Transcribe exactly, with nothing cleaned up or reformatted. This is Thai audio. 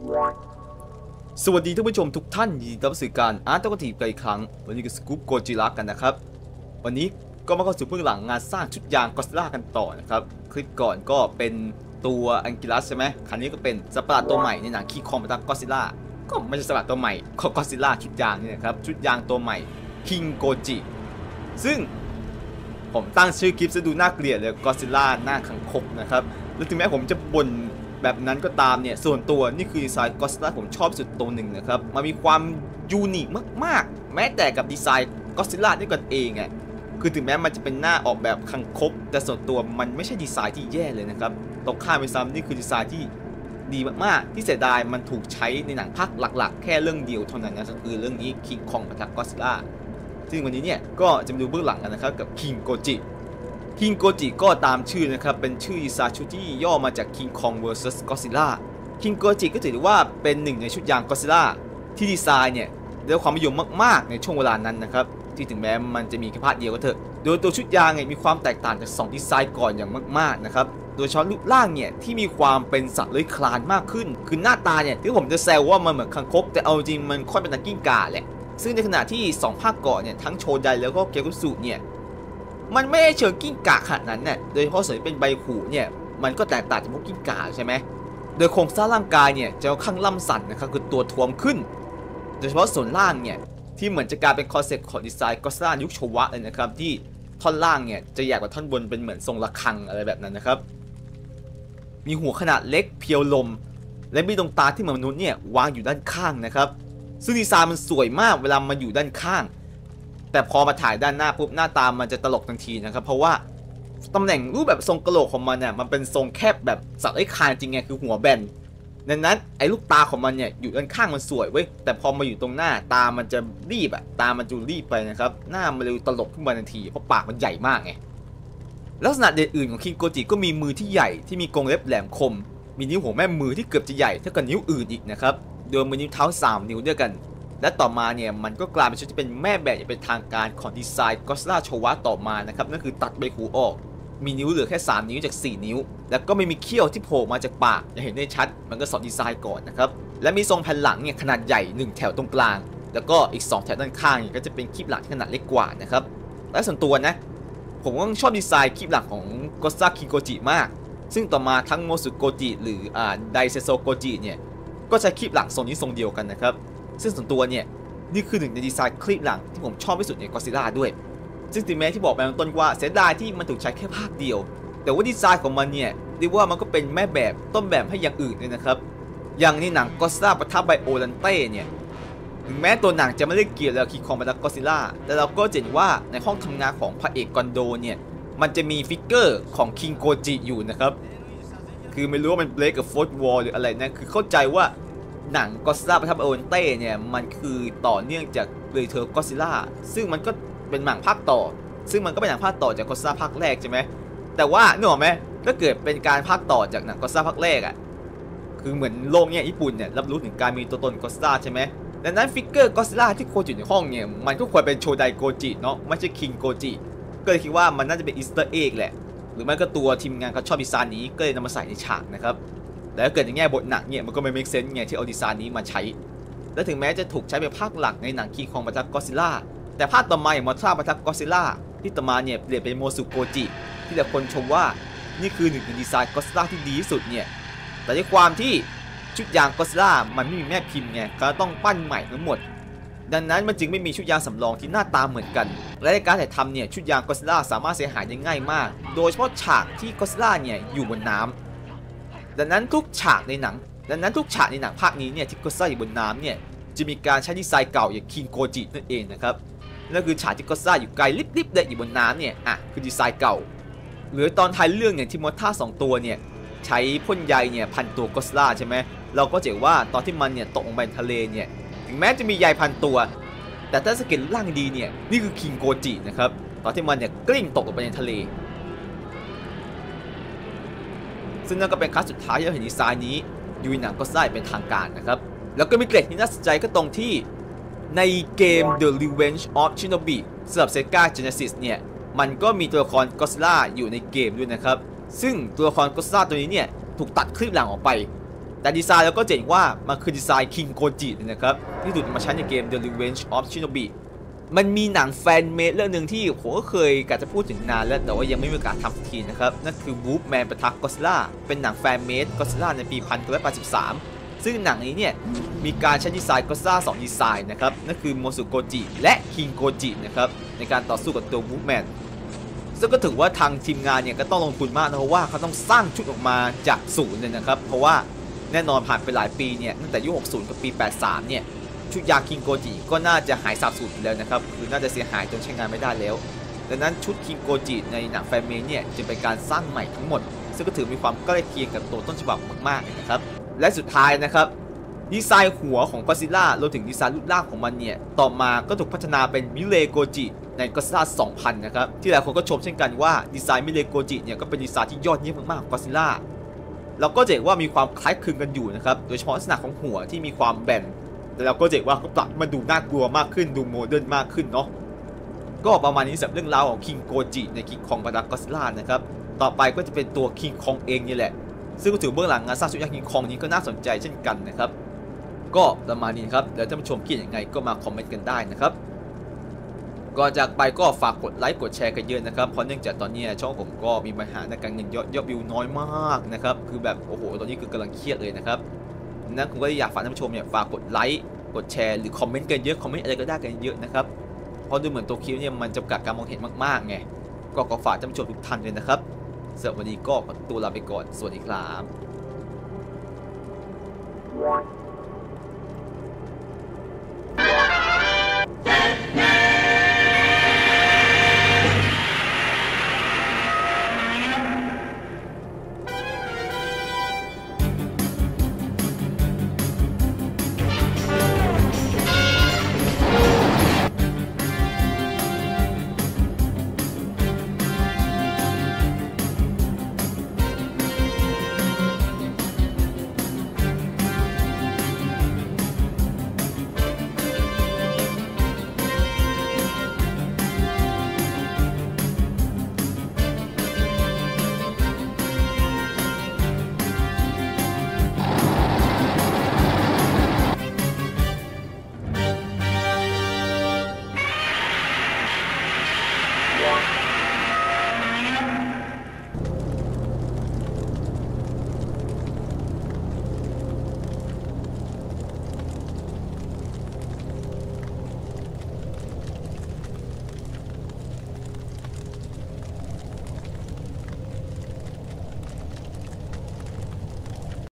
สวัสดีท่านผู้ชมทุกท่านยินดีต้อนรับสู่การอาร์ตกทีกันอีกครั้งวันนี้ก็สกู๊ปโกจิระกันนะครับวันนี้ก็มาเข้าสู่เบื้องหลังงานสร้างชุดยางก็อดซิลล่ากันต่อนะครับคลิปก่อนก็เป็นตัวอังกิลัสใช่ไหมครั้งนี้ก็เป็นสัตว์ประหลาดตัวใหม่ในหนังคิงคองปะทะก็อดซิลล่าก็ไม่ใช่สัตว์ประหลาดตัวใหม่ของก็อดซิลล่าชุดยางนี่นะครับชุดยางตัวใหม่คิงโกจิซึ่งผมตั้งชื่อคลิปจะดูน่าเกลียดเลยก็อดซิลล่าหน้าขังคกนะครับแล้วถึงแม้ผมจะบ่นแบบนั้นก็ตามเนี่ยส่วนตัวนี่คือดีไซน์ก็อดซิลล่าผมชอบสุดตัวหนึ่งนะครับมันมีความยูนิคมากๆแม้แต่กับดีไซน์ก็อดซิลล่าด้วยกันเองอ่ะคือถึงแม้มันจะเป็นหน้าออกแบบคังคกแต่ส่วนตัวมันไม่ใช่ดีไซน์ที่แย่เลยนะครับตรงข้ามไปซ้ำนี่คือดีไซน์ที่ดีมากๆที่เสียดายมันถูกใช้ในหนังภาคหลักๆแค่เรื่องเดียวเท่านั้นนะก็คือเรื่องนี้คิงคองปะทะก็อดซิลล่าซึ่งวันนี้เนี่ยก็จะมาดูเบื้องหลังกันนะครับกับคิงโกจิคิงโกจิก็ตามชื่อนะครับเป็นชื่อดีไซน์ชุดที่ย่อมาจาก King Kong เวอร์ซัส Godzilla คิงโกจิก็ถือว่าเป็นหนึ่งในชุดยาง Godzilla ที่ดีไซน์เนี่ยได้รับความนิยมมากๆในช่วงเวลานั้นนะครับที่ถึงแม้มันจะมีแค่ภาคเดียวก็เถอะโดยตัวชุดยางเนี่ยมีความแตกต่างจากสองดีไซน์ก่อนอย่างมากๆนะครับโดยเฉพาะรูปร่างเนี่ยที่มีความเป็นสัตว์เลื้อยคลานมากขึ้นคือหน้าตาเนี่ยที่ผมจะแซวว่ามันเหมือนคังคกแต่เอาจริงมันค่อยเป็นตะกิ้งก่าแหละซึ่งในขณะที่สองภาคก่อนเนี่ยทั้งโชไดแล้วก็เกียวกุสุเนี่ยมันไม่ได้เชิงกิ้งก่าขนาดนั้นเนี่ยโดยเฉพาะส่วนที่เป็นใบหูเนี่ยมันก็แตกต่างจากพวกกิ้งก่าใช่ไหมโดยโครงสร้างร่างกายเนี่ยจะค่อนข้างล่ำสันนะครับคือตัวท้วมขึ้นโดยเฉพาะส่วนล่างเนี่ยที่เหมือนจะกลายเป็นคอนเซ็ปต์ของดีไซน์ก็อดซิลล่ายุคโชวะเลยนะครับที่ท่อนล่างเนี่ยจะใหญ่กว่าท่อนบนเป็นเหมือนทรงระฆังอะไรแบบนั้นนะครับมีหัวขนาดเล็กเพียวลมและมีดวงตาที่เหมือนมนุษย์เนี่ยวางอยู่ด้านข้างนะครับซึ่งดีไซน์มันสวยมากเวลามันอยู่ด้านข้างแต่พอมาถ่ายด้านหน้าปุ๊บหน้าตามันจะตลกทันทีนะครับเพราะว่าตำแหน่งรูปแบบทรงกะโหลกของมันเนี่ยมันเป็นทรงแคบแบบสัตว์ไร้คางจริงไงคือหัวแบนดังนั้นไอ้ลูกตาของมันเนี่ยอยู่ด้านข้างมันสวยเว้ยแต่พอมาอยู่ตรงหน้าตามันจะรีบอะตามันจะรีบไปนะครับหน้ามันเลยตลกขึ้นมาทันทีเพราะปากมันใหญ่มากไงลักษณะเด่นอื่นของคิงโกจิก็มีมือที่ใหญ่ที่มีกรงเล็บแหลมคมมีนิ้วหัวแม่มือที่เกือบจะใหญ่เท่ากับนิ้วอื่นอีกนะครับโดยมีนิ้วเท้าสามนิ้วด้วยกันและต่อมาเนี่ยมันก็กลายเป็นชุดที่เป็นแม่แบบอย่างเป็นทางการของดีไซน์ก็อดซิลล่าโชวะต่อมานะครับนั่นคือตัดใบหูออกมีนิ้วเหลือแค่สามนิ้วจากสี่นิ้วแล้วก็ไม่มีเขี้ยวที่โผล่มาจากปากอย่างเห็นได้ชัดมันก็สอนดีไซน์ก่อนนะครับและมีทรงแผ่นหลังเนี่ยขนาดใหญ่หนึ่งแถวตรงกลางแล้วก็อีกสองแถวด้านข้างก็จะเป็นคลิปหลังที่ขนาดเล็กกว่านะครับและส่วนตัวนะผมก็ชอบดีไซน์คลิปหลังของก็อดซิลล่าคิงโกจิมากซึ่งต่อมาทั้งโมสุโกจิหรืออ่าไดเซโซโกจิเนี่ยก็ใช้คลิปหลังทรงนี้ทรงเดียวกันนะครับซึ่งส่วนตัวเนี่ยนี่คือหนึ่งในดีไซน์คลิปหลังที่ผมชอบที่สุดในก็อดซิลล่าด้วยซึ่งถึงแม้ที่บอกไปตอนต้นว่าเสียดายที่มันถูกใช้แค่ภาคเดียวแต่ว่าดีไซน์ของมันเนี่ยเรียกว่ามันก็เป็นแม่แบบต้นแบบให้อย่างอื่นเลยนะครับอย่างในหนังก็อดซิลล่าปะทะไบโอลันเต้เนี่ยถึงแม้ตัวหนังจะไม่ได้เกี่ยวกับคิงคองปะทะก็อดซิลล่าแต่เราก็เห็นว่าในห้องทำงานของพระเอกกอนโดเนี่ยมันจะมีฟิกเกอร์ของคิงโกจิอยู่นะครับคือไม่รู้ว่ามันเบรกกับโฟร์วอลหรืออะไรนะคือเข้าใจว่าหนังก็อดซิลล่าปะทะไบโอลันเต้เนี่ยมันคือต่อเนื่องจากเรเทอร์ก็อดซิลล่าซึ่งมันก็เป็นหนังภาคต่อซึ่งมันก็เป็นหนังภาคต่อจากก็อดซิลล่าภาคแรกใช่ไหมแต่ว่านึกออกไหมถ้าเกิดเป็นการภาคต่อจากหนังก็อดซิลล่าภาคแรกอ่ะคือเหมือนโลกเนี่ยญี่ปุ่นเนี่ยรับรู้ถึงการมีตัวตนก็อดซิลล่าใช่ไหมดังนั้นฟิกเกอร์ก็อดซิลล่าที่โคจิในห้องเนี่ยมันก็ควรเป็นโชไดโกจิเนาะไม่ใช่คิงโกจิก็เลยคิดว่ามันน่าจะเป็นอีสเตอร์เอ็กแหละหรือไม่ก็ตัวทีมงานเขาชอบดีไซน์นี้ก็เลยนำมาใส่ในฉากนะครับแต่ถ้าเกิดในแง่บทหนังเนี่ยมันก็ไม่ make sense ไงที่เอาดีไซน์นี้มาใช้และถึงแม้จะถูกใช้เป็นภาคหลักในหนังคิงคองปะทะก็อดซิลล่าแต่ภาคต่อมาอย่างมอทราปะทะก็อดซิลล่าที่ต่อมาเนี่ยเปลี่ยนเป็นโมสุโกจิที่หลายคนชมว่านี่คือหนึ่งในดีไซน์ก็อดซิลล่าที่ดีที่สุดเนี่ยแต่ในความที่ชุดยางก็อดซิลล่ามันไม่มีแม่พิมพ์ไงก็ต้องปั้นใหม่ทั้งหมดดังนั้นมันจึงไม่มีชุดยางสำรองที่หน้าตาเหมือนกันและในการถ่ายทำเนี่ยชุดยางก็อดซิลล่าสามารถเสียหายได้ง่ายมากโดยเฉพาะฉากที่ก็อดซิลล่าเนี่ยอยู่บนน้ำดังนั้นทุกฉากในหนังดังนั้นทุกฉากในหนังภาคนี้เนี่ยที่ก็อดซิลล่าอยู่บนน้ำเนี่ยจะมีการใช้ดีไซน์เก่าอย่างคิงโกจินั่นเองนะครับนั่นคือฉากที่ก็อดซิลล่าอยู่ไกลลิบๆเลยอยู่บนน้ำเนี่ยอ่ะคือดีไซน์เก่าหรือตอนท้ายเรื่องเนี่ยที่มอท่าสองตัวเนี่ยใช้พ่นใยเนี่ยพันตัวก็อดซิลล่าใช่ไหมเราก็เห็นว่าตอนที่มันเนี่ยตกลงไปในทะเลเนี่ยถึงแม้จะมีใยพันตัวแต่ถ้าสังเกตล่างดีเนี่ยนี่คือคิงโกจินะครับตอนที่มันเนี่ยกลิ้งตกลงไปในทะเลซึ่งนั่นก็เป็นครั้งสุดท้ายที่เราเห็นดีไซน์นี้อยู่ในหนังก็อดซิลล่าเป็นทางการนะครับแล้วก็มีเกร็ดที่น่าสนใจก็ตรงที่ในเกม The Revenge of Shinobi สำหรับ Sega Genesis เนี่ยมันก็มีตัวละครก็อดซิลล่าอยู่ในเกมด้วยนะครับซึ่งตัวละครก็อดซิลล่าตัวนี้เนี่ยถูกตัดคลิปหลังออกไปแต่ดีไซน์เราก็เจ๋งว่ามันคือดีไซน์คิงโกจินะครับที่ถูกมาใช้ในเกม The Revenge of Shinobi มันมีหนังแฟนเมดเรื่องหนึ่งที่ผมก็เคยกะจะพูดถึงนานแล้วแต่ว่ายังไม่มีโอกาสทำสักทีนะครับนั่นคือ Wolfman ปะทะก็อดซิลล่าเป็นหนังแฟนเมดก็อดซิลล่าในปีหนึ่งพันเก้าร้อยแปดสิบสามซึ่งหนังนี้เนี่ยมีการใช้ดีไซน์ก็อดซิลล่าสองดีไซน์นะครับนั่นคือโมซุโกจิและคิงโกจินะครับในการต่อสู้กับตัว Wolfman ซึ่งก็ถือว่าทางทีมงานเนี่ยก็ต้องลงทุนมากนะเพราะว่าเขาต้องสร้างชุดออกมาจากศูนย์เลยนะครับเพราะว่าแน่นอนผ่านไปหลายปีเนี่ยตั้งแต่ยุคหกสิบกับปีแปดสิบสามเนี่ยชุดยาคิงโกจิก็น่าจะหายสาบสูญไปแล้วนะครับคือน่าจะเสียหายจนใช้งานไม่ได้แล้วดังนั้นชุดคิงโกจิในหนังแฟนเมนเนี่ยจะเป็นการสร้างใหม่ทั้งหมดซึ่งก็ถือมีความใกล้เคียงกับตัวต้นฉบับมากๆเลยนะครับและสุดท้ายนะครับดีไซน์หัวของก็อดซิลล่ารวมถึงดีไซน์รูปร่างของมันเนี่ยต่อมาก็ถูกพัฒนาเป็นมิเลโกจิในก็อดซิลล่าสองพันนะครับที่หลายคนก็ชมเช่นกันว่าดีไซน์มิเลโกจิเนี่ยก็เป็นดีไซน์ที่ยอดเยี่ยมมากๆของก็อดซิลล่าเราก็จะเห็นว่ามีความคล้ายคลึงกันอยู่นะครับโดยเฉพาะลักษณะของหัวที่มีความแบนแต่เราก็จะเห็นว่าก็ปรับมันดูน่ากลัวมากขึ้นดูโมเดิร์นมากขึ้นเนาะก็ประมาณนี้สำหรับเรื่องราวของคิงโกจิในคิงคองปะทะก็อดซิลล่านะครับต่อไปก็จะเป็นตัวคิงคองเองนี่แหละซึ่งก็ถือเบื้องหลังงานสร้างชุดยักษ์คิงคองนี้ก็น่าสนใจเช่นกันนะครับก็ประมาณนี้ครับเดี๋ยวท่านผู้ชมคิดยังไงก็มาคอมเมนต์กันได้นะครับก่อนจากไปก็ฝากกดไลค์กดแชร์กันเยอะนะครับเพราะเนื่องจากตอนนี้ช่องผมก็มีปัญหาในการเงินยอดยอดวิวน้อยมากนะครับคือแบบโอ้โหตอนนี้คือกำลังเครียดเลยนะครับนั้นผมก็อยากฝากท่านผู้ชมเนี่ยฝากกดไลค์กดแชร์หรือคอมเมนต์กันเยอะคอมเมนต์อะไรก็ได้กันเยอะนะครับเพราะดูเหมือนตัวคลิปเนี่ยมันจำกัดการมองเห็นมากๆไงก็ขอฝากท่านผู้ชมทุกท่านเลยนะครับสำหรับวันนี้ก็ขอตัวลาไปก่อนสวัสดีครับ